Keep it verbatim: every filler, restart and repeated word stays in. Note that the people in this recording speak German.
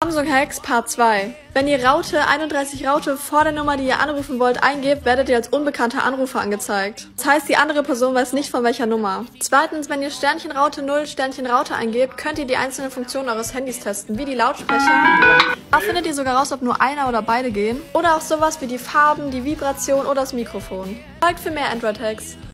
Samsung Hacks Part zwei. Wenn ihr Raute einunddreißig Raute vor der Nummer, die ihr anrufen wollt, eingebt, werdet ihr als unbekannter Anrufer angezeigt. Das heißt, die andere Person weiß nicht von welcher Nummer. Zweitens, wenn ihr Sternchen Raute null Sternchen Raute eingebt, könnt ihr die einzelnen Funktionen eures Handys testen, wie die Lautsprecher. Da findet ihr sogar raus, ob nur einer oder beide gehen. Oder auch sowas wie die Farben, die Vibration oder das Mikrofon. Folgt für mehr Android Hacks.